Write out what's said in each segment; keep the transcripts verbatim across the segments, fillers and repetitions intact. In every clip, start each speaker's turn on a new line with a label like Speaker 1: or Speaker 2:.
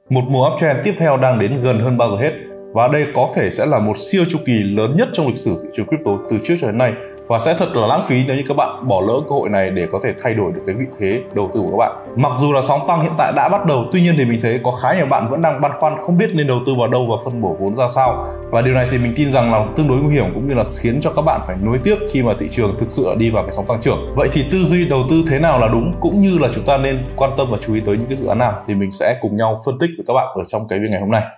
Speaker 1: Một mùa uptrend tiếp theo đang đến gần hơn bao giờ hết, và đây có thể sẽ là một siêu chu kỳ lớn nhất trong lịch sử thị trường crypto từ trước cho đến nay, và sẽ thật là lãng phí nếu như các bạn bỏ lỡ cơ hội này để có thể thay đổi được cái vị thế đầu tư của các bạn. Mặc dù là sóng tăng hiện tại đã bắt đầu, tuy nhiên thì mình thấy có khá nhiều bạn vẫn đang băn khoăn không biết nên đầu tư vào đâu và phân bổ vốn ra sao, và điều này thì mình tin rằng là tương đối nguy hiểm, cũng như là khiến cho các bạn phải nuối tiếc khi mà thị trường thực sự đi vào cái sóng tăng trưởng. Vậy thì tư duy đầu tư thế nào là đúng, cũng như là chúng ta nên quan tâm và chú ý tới những cái dự án nào, thì mình sẽ cùng nhau phân tích với các bạn ở trong cái video ngày hôm nay.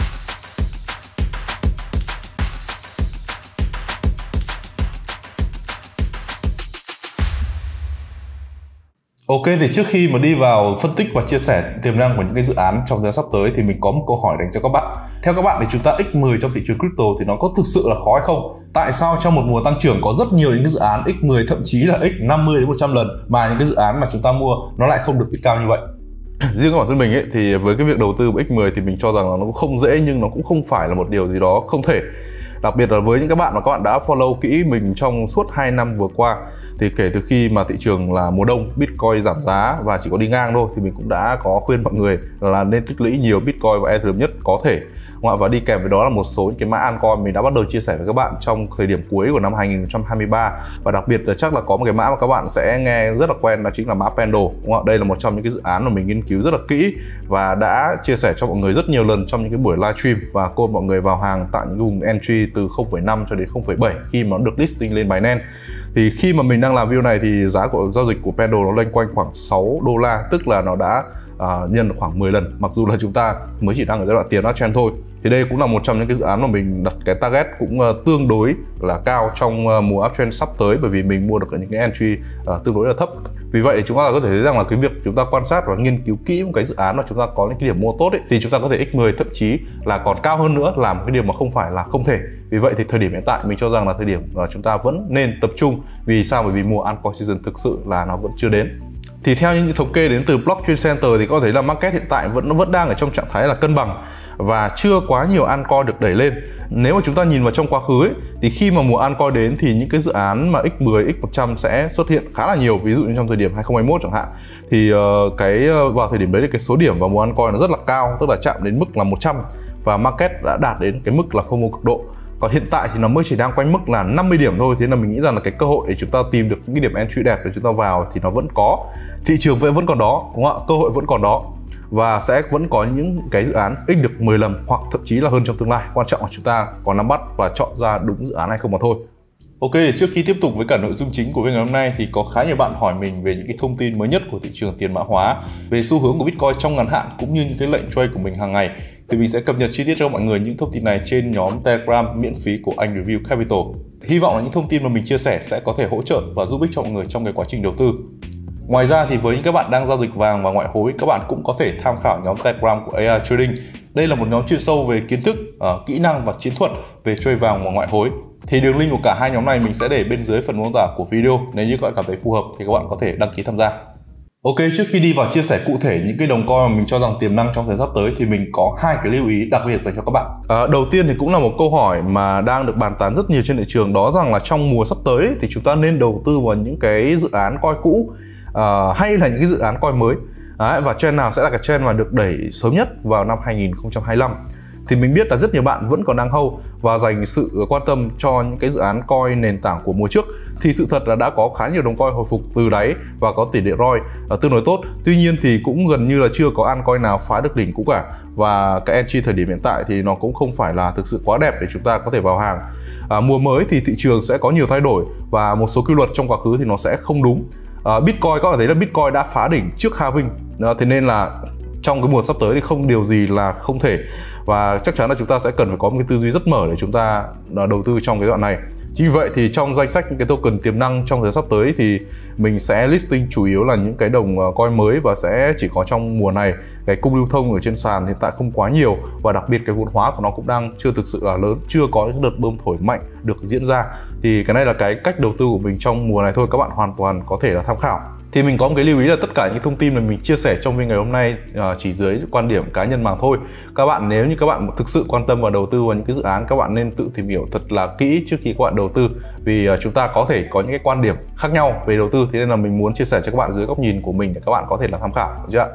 Speaker 1: Ok, thì trước khi mà đi vào phân tích và chia sẻ tiềm năng của những cái dự án trong thời gian sắp tới thì mình có một câu hỏi dành cho các bạn. Theo các bạn thì chúng ta x mười trong thị trường crypto thì nó có thực sự là khó hay không? Tại sao trong một mùa tăng trưởng có rất nhiều những cái dự án x mười, thậm chí là x năm mươi đến một trăm lần, mà những cái dự án mà chúng ta mua nó lại không được bị cao như vậy?
Speaker 2: Riêng của bản thân mình ấy, thì với cái việc đầu tư x mười thì mình cho rằng là nó cũng không dễ, nhưng nó cũng không phải là một điều gì đó không thể. Đặc biệt là với những các bạn mà các bạn đã follow kỹ mình trong suốt hai năm vừa qua, thì kể từ khi mà thị trường là mùa đông, Bitcoin giảm giá và chỉ có đi ngang thôi, thì mình cũng đã có khuyên mọi người là nên tích lũy nhiều Bitcoin và Ethereum nhất có thể. Và đi kèm với đó là một số những cái mã altcoin mình đã bắt đầu chia sẻ với các bạn trong thời điểm cuối của năm hai nghìn không trăm hai mươi ba. Và đặc biệt là chắc là có một cái mã mà các bạn sẽ nghe rất là quen, đó chính là mã Pendle. Đúng không? Đây là một trong những cái dự án mà mình nghiên cứu rất là kỹ và đã chia sẻ cho mọi người rất nhiều lần trong những cái buổi livestream, và cô mọi người vào hàng tại những vùng entry từ không phẩy năm cho đến không phẩy bảy khi mà nó được listing lên Binance. Thì khi mà mình đang làm video này thì giá của giao dịch của Pendle nó loanh quanh khoảng sáu đô la, tức là nó đã uh, nhân được khoảng mười lần, mặc dù là chúng ta mới chỉ đang ở giai đoạn tiền uptrend thôi. Thì đây cũng là một trong những cái dự án mà mình đặt cái target cũng uh, tương đối là cao trong uh, mùa uptrend sắp tới, bởi vì mình mua được ở những cái entry uh, tương đối là thấp. Vì vậy chúng ta có thể thấy rằng là cái việc chúng ta quan sát và nghiên cứu kỹ một cái dự án mà chúng ta có những cái điểm mua tốt ấy, thì chúng ta có thể x mười, thậm chí là còn cao hơn nữa, là một cái điều mà không phải là không thể. Vì vậy thì thời điểm hiện tại mình cho rằng là thời điểm uh, chúng ta vẫn nên tập trung. Vì sao? Bởi vì mùa altcoin season thực sự là nó vẫn chưa đến. Thì theo những thống kê đến từ Blockchain Center thì có thể là market hiện tại vẫn nó vẫn đang ở trong trạng thái là cân bằng và chưa quá nhiều altcoin được đẩy lên. Nếu mà chúng ta nhìn vào trong quá khứ ấy, thì khi mà mùa altcoin đến thì những cái dự án mà x mười, x một trăm sẽ xuất hiện khá là nhiều. Ví dụ như trong thời điểm hai không hai mốt chẳng hạn, thì uh, cái uh, vào thời điểm đấy thì cái số điểm vào mùa altcoin nó rất là cao, tức là chạm đến mức là một trăm, và market đã đạt đến cái mức là FOMO cực độ. Còn hiện tại thì nó mới chỉ đang quanh mức là năm mươi điểm thôi. Thế là mình nghĩ rằng là cái cơ hội để chúng ta tìm được những cái điểm entry đẹp để chúng ta vào thì nó vẫn có. Thị trường vẫn vẫn còn đó, đúng không ạ? Cơ hội vẫn còn đó. Và sẽ vẫn có những cái dự án x được mười lần hoặc thậm chí là hơn trong tương lai. Quan trọng là chúng ta có nắm bắt và chọn ra đúng dự án hay không mà thôi.
Speaker 1: Ok, thì trước khi tiếp tục với cả nội dung chính của video ngày hôm nay thì có khá nhiều bạn hỏi mình về những cái thông tin mới nhất của thị trường tiền mã hóa, về xu hướng của Bitcoin trong ngắn hạn, cũng như những cái lệnh trade của mình hàng ngày. Thì mình sẽ cập nhật chi tiết cho mọi người những thông tin này trên nhóm Telegram miễn phí của Anh Review Capital. Hy vọng là những thông tin mà mình chia sẻ sẽ có thể hỗ trợ và giúp ích cho mọi người trong cái quá trình đầu tư. Ngoài ra thì với những các bạn đang giao dịch vàng và ngoại hối, các bạn cũng có thể tham khảo nhóm Telegram của a i Trading. Đây là một nhóm chuyên sâu về kiến thức, uh, kỹ năng và chiến thuật về trade vàng và ngoại hối. Thì đường link của cả hai nhóm này mình sẽ để bên dưới phần mô tả của video. Nếu như các bạn cảm thấy phù hợp thì các bạn có thể đăng ký tham gia. Ok, trước khi đi vào chia sẻ cụ thể những cái đồng coin mà mình cho rằng tiềm năng trong thời gian sắp tới thì mình có hai cái lưu ý đặc biệt dành cho các bạn.
Speaker 2: À, đầu tiên thì cũng là một câu hỏi mà đang được bàn tán rất nhiều trên thị trường, đó rằng là trong mùa sắp tới thì chúng ta nên đầu tư vào những cái dự án coin cũ uh, hay là những cái dự án coin mới. Đấy, và trend nào sẽ là cái trend mà được đẩy sớm nhất vào năm hai nghìn không trăm hai mươi lăm. Thì mình biết là rất nhiều bạn vẫn còn đang hold và dành sự quan tâm cho những cái dự án coin nền tảng của mùa trước. Thì sự thật là đã có khá nhiều đồng coin hồi phục từ đáy và có tỷ lệ rờ o i uh, tương đối tốt. Tuy nhiên thì cũng gần như là chưa có altcoin nào phá được đỉnh cũ cả. Và cái entry thời điểm hiện tại thì nó cũng không phải là thực sự quá đẹp để chúng ta có thể vào hàng. À, mùa mới thì thị trường sẽ có nhiều thay đổi và một số quy luật trong quá khứ thì nó sẽ không đúng. À, Bitcoin có thể thấy là Bitcoin đã phá đỉnh trước halving. À, thế nên là trong cái mùa sắp tới thì không điều gì là không thể, và chắc chắn là chúng ta sẽ cần phải có một cái tư duy rất mở để chúng ta đầu tư trong cái đoạn này. Chính vì vậy thì trong danh sách những cái token tiềm năng trong thời gian sắp tới thì mình sẽ listing chủ yếu là những cái đồng coin mới và sẽ chỉ có trong mùa này. Cái cung lưu thông ở trên sàn hiện tại không quá nhiều, và đặc biệt cái vốn hóa của nó cũng đang chưa thực sự là lớn, chưa có những đợt bơm thổi mạnh được diễn ra. Thì cái này là cái cách đầu tư của mình trong mùa này thôi, các bạn hoàn toàn có thể là tham khảo. Thì mình có một cái lưu ý là tất cả những thông tin mà mình chia sẻ trong video ngày hôm nay uh, chỉ dưới quan điểm cá nhân mà thôi. Các bạn nếu như các bạn thực sự quan tâm và đầu tư vào những cái dự án, các bạn nên tự tìm hiểu thật là kỹ trước khi các bạn đầu tư. Vì uh, chúng ta có thể có những cái quan điểm khác nhau về đầu tư, thế nên là mình muốn chia sẻ cho các bạn dưới góc nhìn của mình để các bạn có thể là tham khảo, được chưa ạ?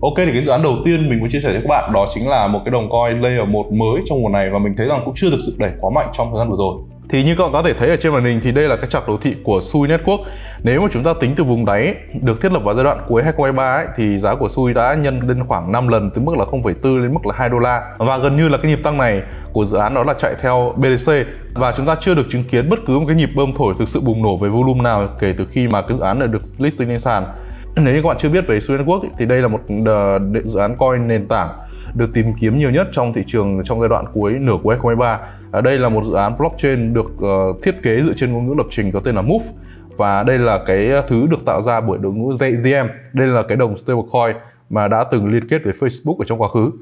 Speaker 1: Ok, thì cái dự án đầu tiên mình muốn chia sẻ cho các bạn đó chính là một cái đồng coin layer một mới trong mùa này, và mình thấy rằng cũng chưa thực sự đẩy quá mạnh trong thời gian vừa rồi.
Speaker 2: Thì như các bạn có thể thấy ở trên màn hình thì đây là cái chart đồ thị của Sui Network. Nếu mà chúng ta tính từ vùng đáy được thiết lập vào giai đoạn cuối hai không hai ba ấy, thì giá của Sui đã nhân lên khoảng năm lần, từ mức là không phẩy bốn lên mức là hai đô la. Và gần như là cái nhịp tăng này của dự án đó là chạy theo bê đê xê, và chúng ta chưa được chứng kiến bất cứ một cái nhịp bơm thổi thực sự bùng nổ về volume nào kể từ khi mà cái dự án này được listing lên sàn. Nếu như các bạn chưa biết về Sui Network thì đây là một dự án coin nền tảng được tìm kiếm nhiều nhất trong thị trường trong giai đoạn cuối nửa cuối hai không hai ba. Ở đây là một dự án blockchain được uh, thiết kế dựa trên ngôn ngữ lập trình có tên là Move, và đây là cái thứ được tạo ra bởi đội ngũ E T H. Đây là cái đồng stablecoin mà đã từng liên kết với Facebook ở trong quá khứ.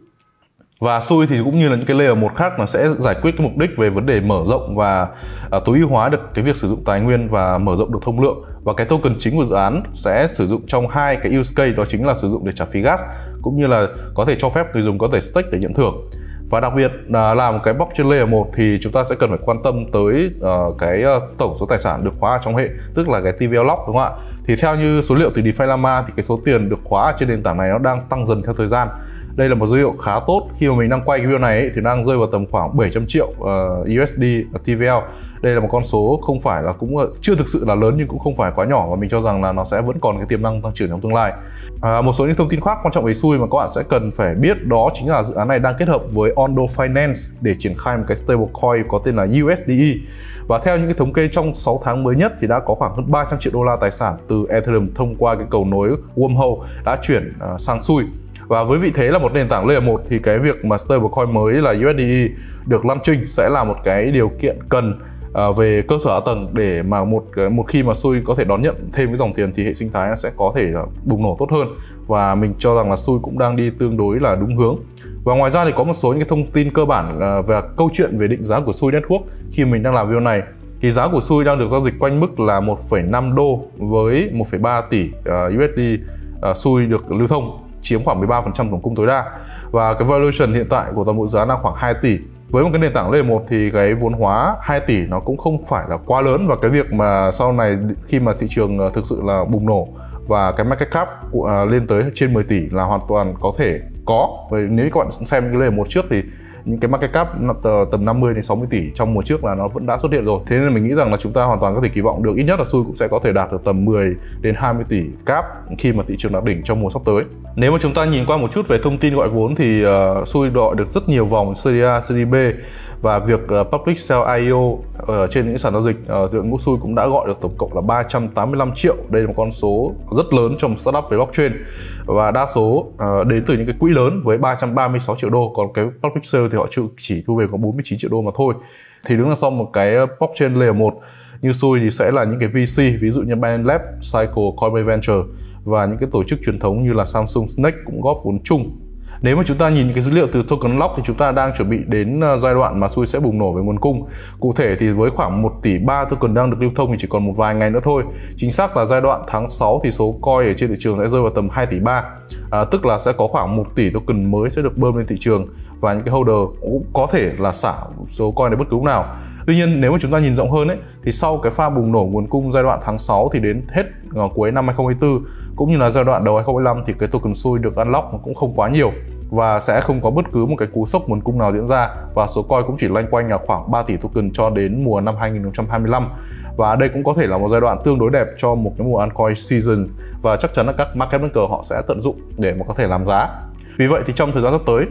Speaker 2: Và Sui thì cũng như là những cái layer một khác, nó sẽ giải quyết cái mục đích về vấn đề mở rộng và uh, tối ưu hóa được cái việc sử dụng tài nguyên và mở rộng được thông lượng. Và cái token chính của dự án sẽ sử dụng trong hai cái use case, đó chính là sử dụng để trả phí gas cũng như là có thể cho phép người dùng có thể stake để nhận thưởng. Và đặc biệt là làm một cái blockchain layer một thì chúng ta sẽ cần phải quan tâm tới uh, cái uh, tổng số tài sản được khóa trong hệ, tức là cái tê vê lờ lock, đúng không ạ? Thì theo như số liệu từ DeFi Llama thì cái số tiền được khóa trên nền tảng này nó đang tăng dần theo thời gian. Đây là một dấu hiệu khá tốt. Khi mà mình đang quay cái video này ấy, thì đang rơi vào tầm khoảng bảy trăm triệu uh, u ét đê tê vê lờ. Đây là một con số không phải là cũng chưa thực sự là lớn nhưng cũng không phải quá nhỏ, và mình cho rằng là nó sẽ vẫn còn cái tiềm năng tăng trưởng trong tương lai. À, một số những thông tin khác quan trọng về Sui mà các bạn sẽ cần phải biết đó chính là dự án này đang kết hợp với Ondo Finance để triển khai một cái stablecoin có tên là u ét đê e. Và theo những cái thống kê trong sáu tháng mới nhất thì đã có khoảng hơn ba trăm triệu đô la tài sản từ Ethereum thông qua cái cầu nối Wormhole đã chuyển uh, sang Sui. Và với vị thế là một nền tảng layer một thì cái việc mà stablecoin mới là u ét đê e được launching sẽ là một cái điều kiện cần uh, về cơ sở hạ tầng để mà một một khi mà Sui có thể đón nhận thêm cái dòng tiền thì hệ sinh thái nó sẽ có thể uh, bùng nổ tốt hơn. Và mình cho rằng là Sui cũng đang đi tương đối là đúng hướng. Và ngoài ra thì có một số những cái thông tin cơ bản uh, về câu chuyện về định giá của Sui Network khi mình đang làm video này. Thì giá của Sui đang được giao dịch quanh mức là một phẩy năm đô với một phẩy ba tỷ uh, u ét đê uh, Sui được lưu thông, chiếm khoảng mười ba phần trăm tổng cung tối đa. Và cái valuation hiện tại của toàn bộ dự án là khoảng hai tỷ. Với một cái nền tảng layer một thì cái vốn hóa hai tỷ nó cũng không phải là quá lớn, và cái việc mà sau này khi mà thị trường thực sự là bùng nổ và cái market cap lên tới trên mười tỷ là hoàn toàn có thể có. Bởi nếu các bạn xem cái layer một trước thì những cái market cap tầm năm mươi đến sáu mươi tỷ trong mùa trước là nó vẫn đã xuất hiện rồi. Thế nên mình nghĩ rằng là chúng ta hoàn toàn có thể kỳ vọng được ít nhất là Sui cũng sẽ có thể đạt được tầm mười đến hai mươi tỷ cap khi mà thị trường đạt đỉnh trong mùa sắp tới. Nếu mà chúng ta nhìn qua một chút về thông tin gọi vốn thì uh, Sui gọi được rất nhiều vòng xê đê a, xê đê bê, và việc uh, public sell i o ở uh, trên những sản giao dịch uh, đội ngũ Sui cũng đã gọi được tổng cộng là ba trăm tám mươi lăm triệu. Đây là một con số rất lớn trong startup về blockchain, và đa số uh, đến từ những cái quỹ lớn với ba trăm ba mươi sáu triệu đô, còn cái public sale thì họ chỉ thu về có bốn mươi chín triệu đô mà thôi. Thì đứng đằng sau một cái blockchain layer một như Sui thì sẽ là những cái vê xê, ví dụ như Binance Labs, Cycle, Coinbase Venture, và những cái tổ chức truyền thống như là Samsung Snake cũng góp vốn chung. Nếu mà chúng ta nhìn những cái dữ liệu từ Token Lock thì chúng ta đang chuẩn bị đến giai đoạn mà Sui sẽ bùng nổ về nguồn cung. Cụ thể thì với khoảng một tỷ ba token đang được lưu thông thì chỉ còn một vài ngày nữa thôi. Chính xác là giai đoạn tháng sáu thì số coin ở trên thị trường sẽ rơi vào tầm hai tỷ ba, à, tức là sẽ có khoảng một tỷ token mới sẽ được bơm lên thị trường, và những cái holder cũng có thể là xả số coin này bất cứ lúc nào. Tuy nhiên nếu mà chúng ta nhìn rộng hơn ấy, thì sau cái pha bùng nổ nguồn cung giai đoạn tháng sáu thì đến hết cuối năm hai không hai tư cũng như là giai đoạn đầu hai không hai lăm thì cái token Sui được unlock nó cũng không quá nhiều, và sẽ không có bất cứ một cái cú sốc nguồn cung nào diễn ra, và số coin cũng chỉ loanh quanh là khoảng ba tỷ token cho đến mùa năm hai không hai lăm. Và đây cũng có thể là một giai đoạn tương đối đẹp cho một cái mùa altcoin season, và chắc chắn là các market maker họ sẽ tận dụng để mà có thể làm giá. Vì vậy thì trong thời gian sắp tới,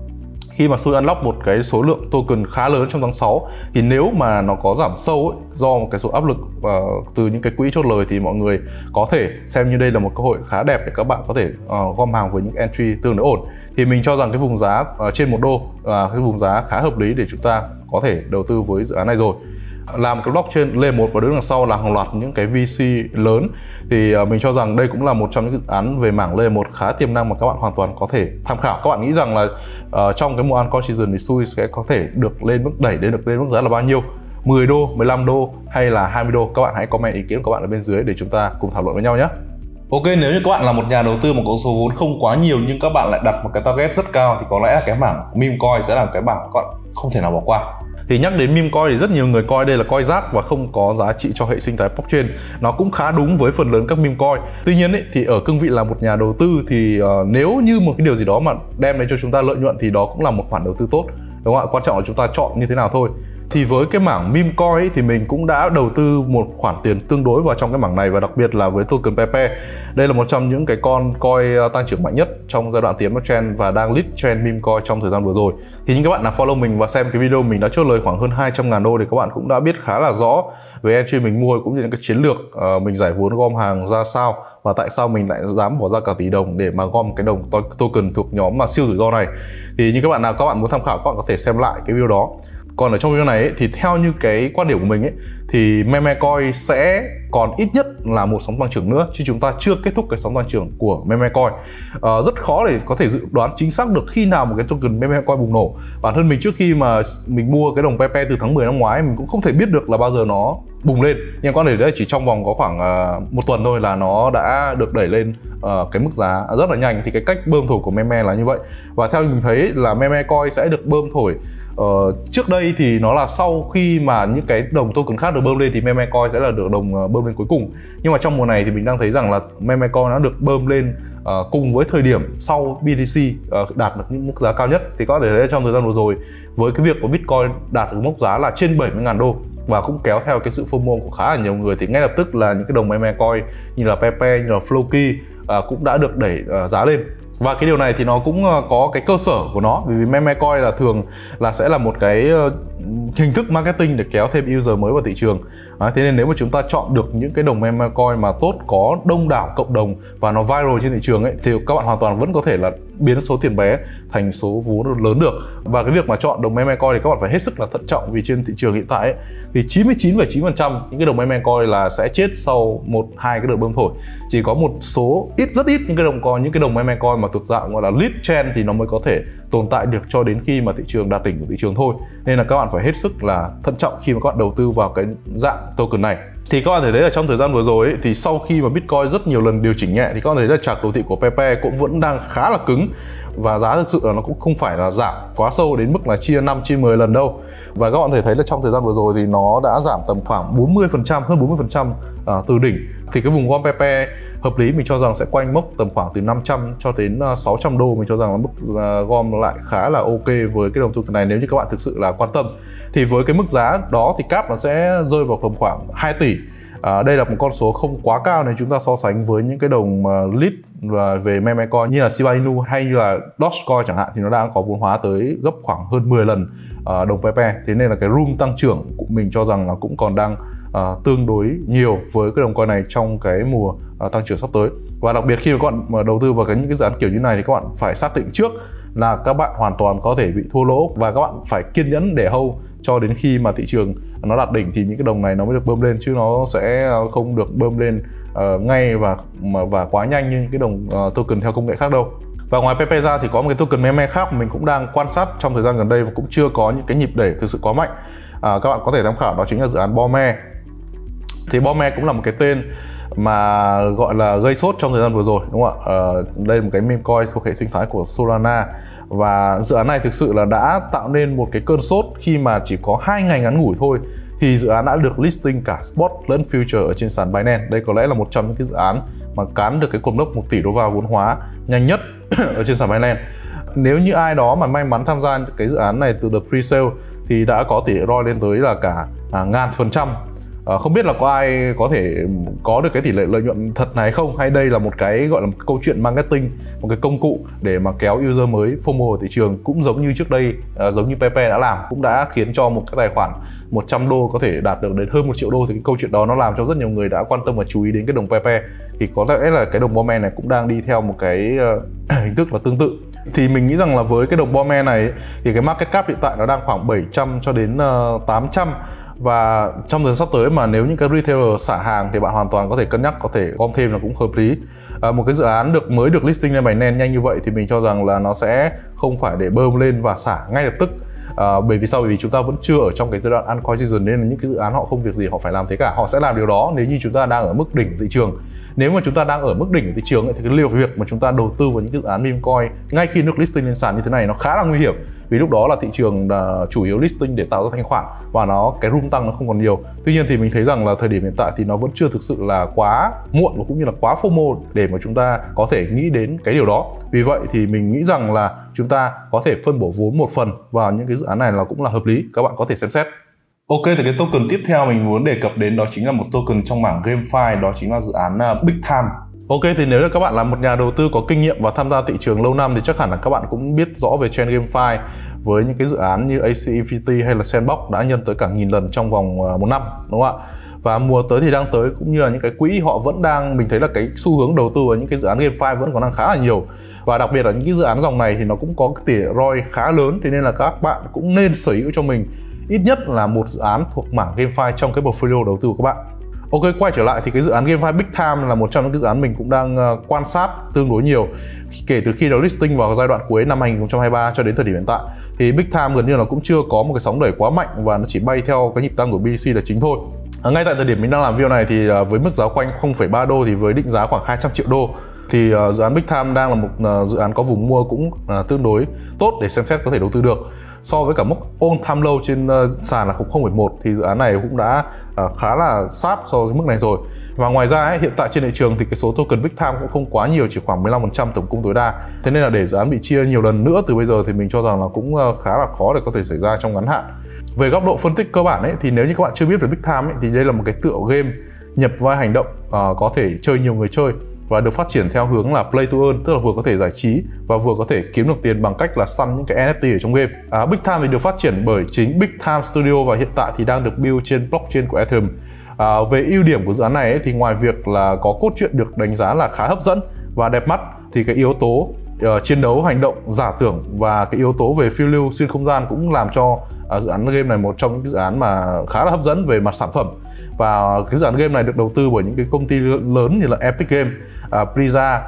Speaker 2: khi mà Sui unlock một cái số lượng token khá lớn trong tháng sáu thì nếu mà nó có giảm sâu ấy, do một cái số áp lực uh, từ những cái quỹ chốt lời thì mọi người có thể xem như đây là một cơ hội khá đẹp để các bạn có thể uh, gom hàng với những entry tương đối ổn. Thì mình cho rằng cái vùng giá uh, trên một đô là cái vùng giá khá hợp lý để chúng ta có thể đầu tư với dự án này rồi. Làm cái blockchain layer một và đứng đằng sau là hàng loạt những cái vê xê lớn thì uh, mình cho rằng đây cũng là một trong những dự án về mảng layer một khá tiềm năng mà các bạn hoàn toàn có thể tham khảo. Các bạn nghĩ rằng là uh, trong cái mùa altcoin season thì Sui sẽ có thể được lên mức đẩy đến được lên mức giá là bao nhiêu? mười đô, mười lăm đô hay là hai mươi đô? Các bạn hãy comment ý kiến của các bạn ở bên dưới để chúng ta cùng thảo luận với nhau nhé.
Speaker 1: Ok, nếu như các bạn là một nhà đầu tư mà có số vốn không quá nhiều nhưng các bạn lại đặt một cái target rất cao thì có lẽ là cái mảng meme coin sẽ là cái mảng các bạn không thể nào bỏ qua.
Speaker 2: Thì nhắc đến meme coin thì rất nhiều người coi đây là coin rác và không có giá trị cho hệ sinh thái blockchain. Nó cũng khá đúng với phần lớn các meme coin. Tuy nhiên ấy, thì ở cương vị là một nhà đầu tư thì uh, nếu như một cái điều gì đó mà đem đến cho chúng ta lợi nhuận thì đó cũng là một khoản đầu tư tốt, đúng không ạ? Quan trọng là chúng ta chọn như thế nào thôi. Thì với cái mảng meme coin ấy, thì mình cũng đã đầu tư một khoản tiền tương đối vào trong cái mảng này, và đặc biệt là với token Pepe. Đây là một trong những cái con coin tăng trưởng mạnh nhất trong giai đoạn tiến blockchain và đang lead trend meme coin trong thời gian vừa rồi. Thì những các bạn nào follow mình và xem cái video mình đã chốt lời khoảng hơn hai trăm ngàn đô thì các bạn cũng đã biết khá là rõ về entry mình mua cũng như những cái chiến lược uh, mình giải vốn gom hàng ra sao, và tại sao mình lại dám bỏ ra cả tỷ đồng để mà gom cái đồng to token thuộc nhóm mà siêu rủi ro này. Thì như các bạn nào các bạn muốn tham khảo, các bạn có thể xem lại cái video đó. Còn ở trong video này ấy, thì theo như cái quan điểm của mình ấy, thì meme coin sẽ còn ít nhất là một sóng tăng trưởng nữa, chứ chúng ta chưa kết thúc cái sóng tăng trưởng của meme coin. À, rất khó để có thể dự đoán chính xác được khi nào một cái token meme coin bùng nổ. Bản thân mình trước khi mà mình mua cái đồng Pepe từ tháng mười năm ngoái, mình cũng không thể biết được là bao giờ nó bùng lên. Nhưng có thể đấy chỉ trong vòng có khoảng uh, một tuần thôi là nó đã được đẩy lên uh, cái mức giá rất là nhanh. Thì cái cách bơm thổi của meme là như vậy. Và theo mình thấy là meme coin sẽ được bơm thổi Uh, trước đây thì nó là sau khi mà những cái đồng token khác được bơm lên thì meme coin sẽ là được đồng uh, bơm lên cuối cùng. Nhưng mà trong mùa này thì mình đang thấy rằng là meme coin nó được bơm lên uh, cùng với thời điểm sau bê tê xê uh, đạt được những mức giá cao nhất. Thì có thể thấy trong thời gian vừa rồi với cái việc của Bitcoin đạt được mốc giá là trên bảy mươi ngàn đô và cũng kéo theo cái sự FOMO của khá là nhiều người, thì ngay lập tức là những cái đồng meme coin như là Pepe, như là Floki uh, cũng đã được đẩy uh, giá lên. Và cái điều này thì nó cũng có cái cơ sở của nó, vì meme coin là thường là sẽ là một cái hình thức marketing để kéo thêm user mới vào thị trường. À, thế nên nếu mà chúng ta chọn được những cái đồng meme coin mà tốt, có đông đảo cộng đồng và nó viral trên thị trường ấy, thì các bạn hoàn toàn vẫn có thể là biến số tiền bé thành số vốn lớn được. Và cái việc mà chọn đồng meme coin thì các bạn phải hết sức là thận trọng, vì trên thị trường hiện tại ấy, thì chín mươi chín phẩy chín phần trăm những cái đồng meme coin là sẽ chết sau một hai cái đợt bơm thổi. Chỉ có một số ít rất ít những cái đồng coin, những cái đồng meme coin mà thuộc dạng gọi là lead trend thì nó mới có thể tồn tại được cho đến khi mà thị trường đạt đỉnh của thị trường thôi. Nên là các bạn phải hết sức là thận trọng khi mà các bạn đầu tư vào cái dạng token này. Thì các bạn thấy đấy là trong thời gian vừa rồi ấy, thì sau khi mà Bitcoin rất nhiều lần điều chỉnh nhẹ thì các bạn thấy là chart đồ thị của Pepe cũng vẫn đang khá là cứng, và giá thực sự là nó cũng không phải là giảm quá sâu đến mức là chia năm chia mười lần đâu. Và các bạn thể thấy là trong thời gian vừa rồi thì nó đã giảm tầm khoảng bốn mươi phần trăm, hơn bốn mươi phần trăm à, từ đỉnh. Thì cái vùng gom Pepe hợp lý mình cho rằng sẽ quanh mốc tầm khoảng từ năm trăm cho đến sáu trăm đô. Mình cho rằng là mức uh, gom lại khá là ok với cái đồng token này nếu như các bạn thực sự là quan tâm. Thì với cái mức giá đó thì cap nó sẽ rơi vào tầm khoảng hai tỷ. À, đây là một con số không quá cao nếu chúng ta so sánh với những cái đồng uh, lead và về meme coin như là Shiba Inu hay như là Dogecoin chẳng hạn, thì nó đang có vốn hóa tới gấp khoảng hơn mười lần uh, đồng Pepe. Thế nên là cái room tăng trưởng của mình cho rằng là cũng còn đang uh, tương đối nhiều với cái đồng coin này trong cái mùa uh, tăng trưởng sắp tới. Và đặc biệt khi mà các bạn mà đầu tư vào cái những cái dự án kiểu như này thì các bạn phải xác định trước là các bạn hoàn toàn có thể bị thua lỗ, và các bạn phải kiên nhẫn để hold cho đến khi mà thị trường nó đạt đỉnh thì những cái đồng này nó mới được bơm lên, chứ nó sẽ không được bơm lên uh, ngay và và quá nhanh như những cái đồng uh, token theo công nghệ khác đâu. Và ngoài Pepe ra thì có một cái token meme khác mà mình cũng đang quan sát trong thời gian gần đây và cũng chưa có những cái nhịp đẩy thực sự quá mạnh. Uh, các bạn có thể tham khảo, đó chính là dự án Bome. Thì Bome cũng là một cái tên mà gọi là gây sốt trong thời gian vừa rồi, đúng không ạ? Uh, đây là một cái meme coin thuộc hệ sinh thái của Solana, và dự án này thực sự là đã tạo nên một cái cơn sốt khi mà chỉ có hai ngày ngắn ngủi thôi thì dự án đã được listing cả spot lẫn future ở trên sàn Binance. Đây có lẽ là một trong những cái dự án mà cán được cái cột mốc một tỷ đô la vốn hóa nhanh nhất ở trên sàn Binance. Nếu như ai đó mà may mắn tham gia cái dự án này từ the pre-sale thì đã có tỷ lệ roi lên tới là cả à, ngàn phần trăm. À, không biết là có ai có thể có được cái tỷ lệ lợi nhuận thật này không, hay đây là một cái gọi là một cái câu chuyện marketing, một cái công cụ để mà kéo user mới FOMO ở thị trường, cũng giống như trước đây, à, giống như Pepe đã làm, cũng đã khiến cho một cái tài khoản một trăm đô có thể đạt được đến hơn một triệu đô. Thì cái câu chuyện đó nó làm cho rất nhiều người đã quan tâm và chú ý đến cái đồng Pepe. Thì có lẽ là cái đồng Bome này cũng đang đi theo một cái uh, hình thức là tương tự. Thì mình nghĩ rằng là với cái đồng Bome này thì cái market cap hiện tại nó đang khoảng bảy trăm cho đến uh, tám trăm. Và trong thời gian sắp tới mà nếu những cái retailer xả hàng thì bạn hoàn toàn có thể cân nhắc có thể gom thêm là cũng hợp lý. À, một cái dự án được mới được listing lên Binance nhanh như vậy thì mình cho rằng là nó sẽ không phải để bơm lên và xả ngay lập tức. À, bởi vì sao? Bởi vì chúng ta vẫn chưa ở trong cái giai đoạn uncoin season, nên là những cái dự án họ không việc gì họ phải làm thế cả. Họ sẽ làm điều đó nếu như chúng ta đang ở mức đỉnh của thị trường. Nếu mà chúng ta đang ở mức đỉnh của thị trường ấy, thì cái liều việc mà chúng ta đầu tư vào những cái dự án meme coin ngay khi nước listing lên sàn như thế này nó khá là nguy hiểm. vì lúc đó là thị trường là chủ yếu listing để tạo ra thanh khoản và nó cái room tăng nó không còn nhiều. Tuy nhiên thì mình thấy rằng là thời điểm hiện tại thì nó vẫn chưa thực sự là quá muộn và cũng như là quá FOMO để mà chúng ta có thể nghĩ đến cái điều đó. Vì vậy thì mình nghĩ rằng là chúng ta có thể phân bổ vốn một phần vào những cái dự án này là cũng là hợp lý, các bạn có thể xem xét.
Speaker 1: Ok, thì cái token tiếp theo mình muốn đề cập đến đó chính là một token trong mảng GameFi, đó chính là dự án Big Time.
Speaker 2: Ok, thì nếu là các bạn là một nhà đầu tư có kinh nghiệm và tham gia thị trường lâu năm thì chắc hẳn là các bạn cũng biết rõ về trend GameFi với những cái dự án như a xê Infinity hay là Sandbox đã nhân tới cả nghìn lần trong vòng một năm, đúng không ạ? Và mùa tới thì đang tới, cũng như là những cái quỹ họ vẫn đang, mình thấy là cái xu hướng đầu tư vào những cái dự án GameFi vẫn còn đang khá là nhiều. Và đặc biệt là những cái dự án dòng này thì nó cũng có cái tỷ lệ roi khá lớn, thế nên là các bạn cũng nên sở hữu cho mình ít nhất là một dự án thuộc mảng GameFi trong cái portfolio đầu tư của các bạn. Ok, quay trở lại thì cái dự án GameFi Big Time là một trong những cái dự án mình cũng đang uh, quan sát tương đối nhiều kể từ khi nó listing vào giai đoạn cuối năm hai nghìn không trăm hai mươi ba cho đến thời điểm hiện tại. Thì Big Time gần như là cũng chưa có một cái sóng đẩy quá mạnh và nó chỉ bay theo cái nhịp tăng của bê tê xê là chính thôi. À, ngay tại thời điểm mình đang làm video này thì uh, với mức giá quanh không phẩy ba đô thì với định giá khoảng hai trăm triệu đô thì uh, dự án Big Time đang là một uh, dự án có vùng mua cũng uh, tương đối tốt để xem xét có thể đầu tư được. So với cả mốc all time low trên uh, sàn là không phẩy một thì dự án này cũng đã uh, khá là sát so với mức này rồi. Và ngoài ra ấy, hiện tại trên thị trường thì cái số token Big Time cũng không quá nhiều, chỉ khoảng mười lăm phần trăm tổng cung tối đa. Thế nên là để dự án bị chia nhiều lần nữa từ bây giờ thì mình cho rằng là cũng uh, khá là khó để có thể xảy ra trong ngắn hạn. Về góc độ phân tích cơ bản ấy thì nếu như các bạn chưa biết về Big Time ấy, thì đây là một cái tựa game nhập vai hành động, uh, có thể chơi nhiều người chơi và được phát triển theo hướng là play to earn, tức là vừa có thể giải trí và vừa có thể kiếm được tiền bằng cách là săn những cái en ép tê ở trong game. À, Big Time thì được phát triển bởi chính Big Time Studio và hiện tại thì đang được build trên blockchain của Ethereum. À, về ưu điểm của dự án này ấy, thì ngoài việc là có cốt truyện được đánh giá là khá hấp dẫn và đẹp mắt thì cái yếu tố uh, chiến đấu hành động giả tưởng và cái yếu tố về phiêu lưu xuyên không gian cũng làm cho uh, dự án game này một trong những cái dự án mà khá là hấp dẫn về mặt sản phẩm. Và cái dự án game này được đầu tư bởi những cái công ty lớn như là Epic Games, uh, Blizzard,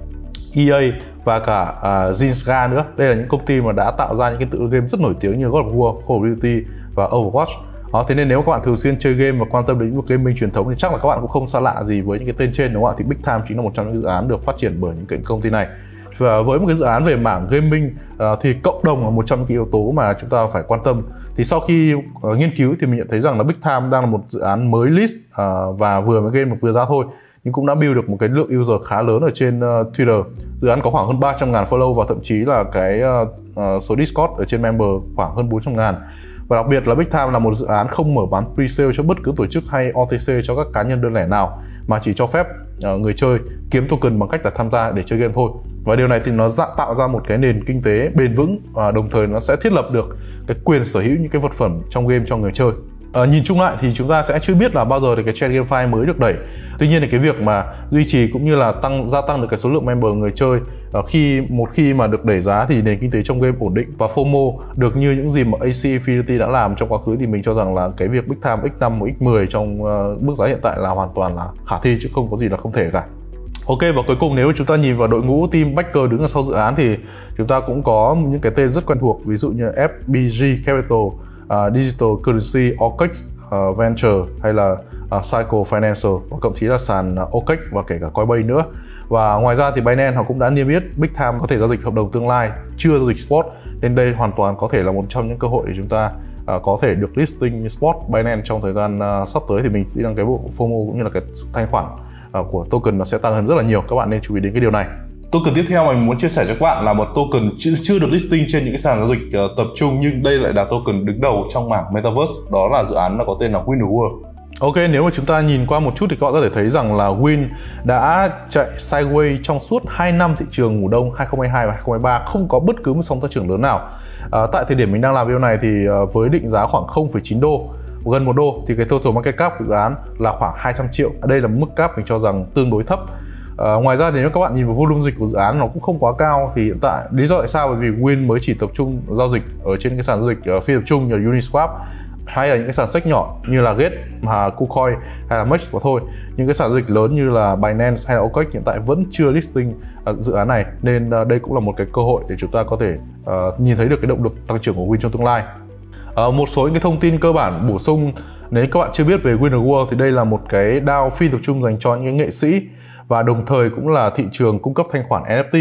Speaker 2: e a và cả uh, Zynga nữa. Đây là những công ty mà đã tạo ra những cái tựa game rất nổi tiếng như God of War, Call of Duty và Overwatch. Đó, thế nên nếu các bạn thường xuyên chơi game và quan tâm đến lĩnh vực gaming truyền thống thì chắc là các bạn cũng không xa lạ gì với những cái tên trên, đúng không ạ? Thì Big Time chính là một trong những dự án được phát triển bởi những cái công ty này. Và với một cái dự án về mảng gaming uh, thì cộng đồng là một trong những cái yếu tố mà chúng ta phải quan tâm. Thì sau khi uh, nghiên cứu thì mình nhận thấy rằng là Big Time đang là một dự án mới list uh, và vừa mới game vừa ra thôi, nhưng cũng đã build được một cái lượng user khá lớn ở trên uh, Twitter. Dự án có khoảng hơn ba trăm ngàn follow và thậm chí là cái uh, uh, số Discord ở trên member khoảng hơn bốn trăm ngàn. Và đặc biệt là Big Time là một dự án không mở bán pre-sale cho bất cứ tổ chức hay o tê xê cho các cá nhân đơn lẻ nào, mà chỉ cho phép uh, người chơi kiếm token bằng cách là tham gia để chơi game thôi. Và điều này thì nó dạ, tạo ra một cái nền kinh tế bền vững và đồng thời nó sẽ thiết lập được cái quyền sở hữu những cái vật phẩm trong game cho người chơi. À, nhìn chung lại thì chúng ta sẽ chưa biết là bao giờ thì cái trend GameFi mới được đẩy. Tuy nhiên thì cái việc mà duy trì cũng như là tăng gia tăng được cái số lượng member người chơi à, khi một khi mà được đẩy giá thì nền kinh tế trong game ổn định và FOMO được như những gì mà a xê Infinity đã làm trong quá khứ thì mình cho rằng là cái việc Big Time X năm và X mười trong uh, mức giá hiện tại là hoàn toàn là khả thi chứ không có gì là không thể cả. Ok, và cuối cùng nếu chúng ta nhìn vào đội ngũ team backer đứng ở sau dự án thì chúng ta cũng có những cái tên rất quen thuộc, ví dụ như ép bê giê Capital, uh, Digital Currency, o ca ích uh, Venture hay là uh, Cycle Financial và thậm chí là sàn uh, o ca ích và kể cả Coinbase nữa. Và ngoài ra thì Binance họ cũng đã niêm yết Big Time có thể giao dịch hợp đồng tương lai, chưa giao dịch spot, nên đây hoàn toàn có thể là một trong những cơ hội để chúng ta uh, có thể được listing spot Binance trong thời gian uh, sắp tới. Thì mình nghĩ rằng cái bộ FOMO cũng như là cái thanh khoản của token nó sẽ tăng hơn rất là nhiều, các bạn nên chú ý đến cái điều này.
Speaker 1: Token tiếp theo mình muốn chia sẻ cho các bạn là một token chưa, chưa được listing trên những cái sàn giao dịch uh, tập trung, nhưng đây lại là token đứng đầu trong mảng Metaverse, đó là dự án nó có tên là Win World.
Speaker 2: Ok, nếu mà chúng ta nhìn qua một chút thì các bạn có thể thấy rằng là Win đã chạy sideways trong suốt hai năm thị trường mùa đông hai không hai hai và hai không hai ba, không có bất cứ một sóng tăng trưởng lớn nào. À, tại thời điểm mình đang làm video này thì uh, với định giá khoảng không phẩy chín đô, gần một đô, thì cái total market cap của dự án là khoảng hai trăm triệu. Đây là mức cap mình cho rằng tương đối thấp. À, ngoài ra thì nếu các bạn nhìn vào volume dịch của dự án nó cũng không quá cao. Thì hiện tại lý do tại sao? Bởi vì Win mới chỉ tập trung giao dịch ở trên cái sàn giao dịch uh, phi tập trung như là Uniswap hay là những cái sàn sách nhỏ như là Gate, mà KuCoin hay là Mex và thôi. Những cái sàn giao dịch lớn như là Binance hay là o ca ích hiện tại vẫn chưa listing uh, dự án này, nên uh, đây cũng là một cái cơ hội để chúng ta có thể uh, nhìn thấy được cái động lực tăng trưởng của Win trong tương lai. Uh, một số những cái thông tin cơ bản bổ sung, nếu các bạn chưa biết về Win World thì đây là một cái đê a o phi tập trung dành cho những cái nghệ sĩ và đồng thời cũng là thị trường cung cấp thanh khoản en ép tê.